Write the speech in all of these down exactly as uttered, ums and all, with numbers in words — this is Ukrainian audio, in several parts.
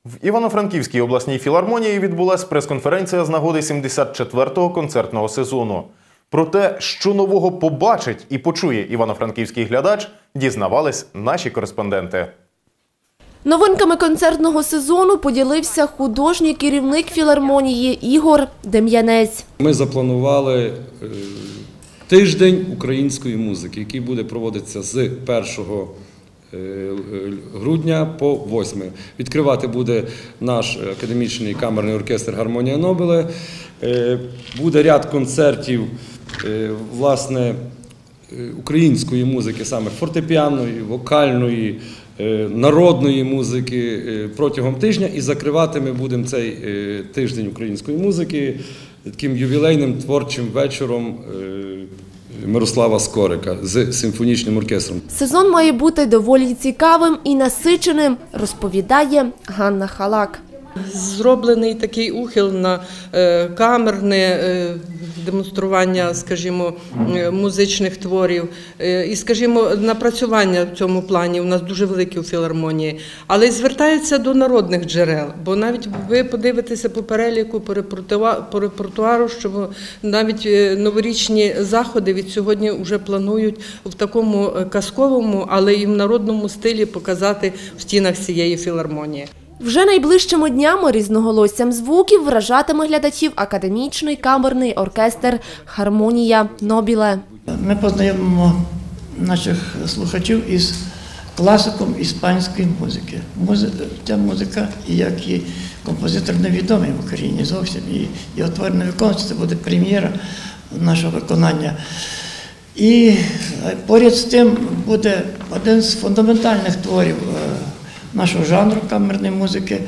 В Івано-Франківській обласній філармонії відбулася прес-конференція з нагоди сімдесят четвертого концертного сезону. Про те, що нового побачить і почує івано-франківський глядач, дізнавались наші кореспонденти. Новинками концертного сезону поділився художній керівник філармонії Ігор Дем'янець. Ми запланували тиждень української музики, який буде проводитися з першого грудня по восьме. Відкривати буде наш академічний камерний оркестр «Гармонія Нобеле». Буде ряд концертів, власне, української музики, саме фортепіаної, вокальної, народної музики протягом тижня. І закривати ми будемо цей тиждень української музики таким ювілейним творчим вечором Мирослава Скорика з симфонічним оркестром. Сезон має бути доволі цікавим і насиченим, розповідає Ганна Халак. Зроблений такий ухил на камерне демонстрування, скажімо, музичних творів і, скажімо, напрацювання в цьому плані у нас дуже велике у філармонії, але й звертається до народних джерел, бо навіть ви подивитеся по переліку, по репертуару, що навіть новорічні заходи від сьогодні вже планують в такому казковому, але і в народному стилі показати в стінах цієї філармонії. Вже найближчими днями різноголоссям звуків вражатиме глядачів академічний камерний оркестр «Гармонія Нобеле». Ми познайомимо наших слухачів із класиком іспанської музики. Ця музика, як і композитор, невідомий в Україні зовсім, і його твори не виконується, це буде прем'єра нашого виконання. І поряд з тим буде один з фундаментальних творів нашого жанру камерної музики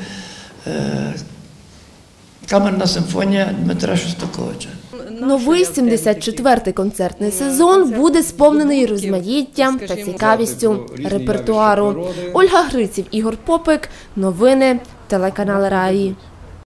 – камерна симфонія Дмитра Шостаковича. Новий сімдесят четвертий концертний сезон буде сповнений розмаїттям та цікавістю репертуару. Ольга Гриців, Ігор Попик. Новини телеканал Раї.